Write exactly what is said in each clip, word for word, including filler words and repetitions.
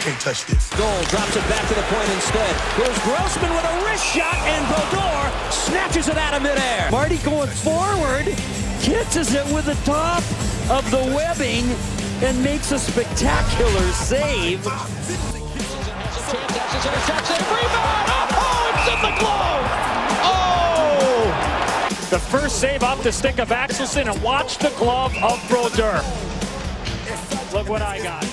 Can't touch this. Goal drops it back to the point instead. Here's Grossman with a wrist shot, and Brodeur snatches it out of midair. Marty going forward, catches it with the top of the webbing, and makes a spectacular save. Oh, it's in the glove! Oh! The first save off the stick of Axelson, and watch the glove of Brodeur. Look what I got.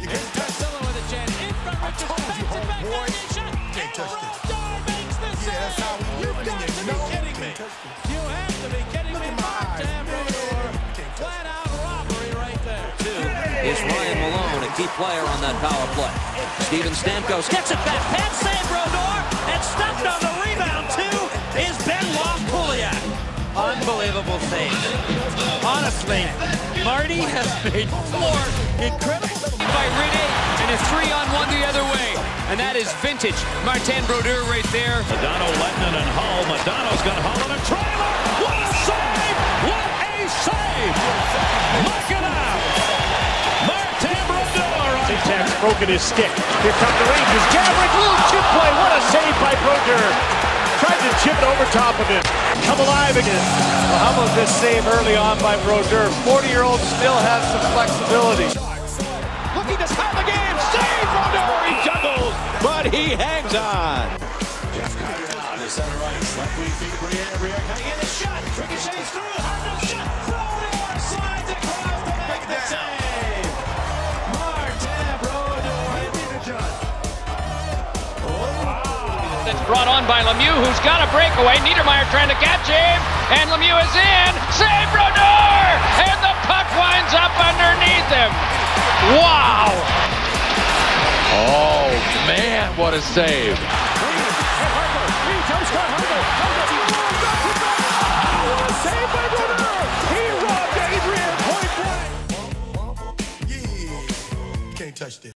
Is Ryan Malone, a key player on that power play. Steven Stamkos gets it back. Pad save, Brodeur, and stopped on the rebound, too, is Benoit Pouliot. Unbelievable save. Honestly, Marty has made four incredible by Rene, and a three on one the other way. And that is vintage Martin Brodeur right there. Madonna, Letton, and Hull. Madonna's got Hull on a trailer. What a save! What a save! Look it out! Martin Brodeur. Tic-Tac's broken his stick. Here come the Rangers. Gabrick, little chip play. What a save by Brodeur. Tried to chip it over top of it. Come alive again. Well, how about this save early on by Brodeur? forty-year-old still has some flexibility. Looking to tie the game. Save Brodeur. He juggles, but he hangs on. It's brought on by Lemieux, who's got a breakaway. Niedermeyer trying to catch him, and Lemieux is in. Save Brodeur, and the puck winds up underneath him. Wow! Oh man, what a save! Save by Brodeur. He robbed Adrian point blank. Yeah. Can't touch this.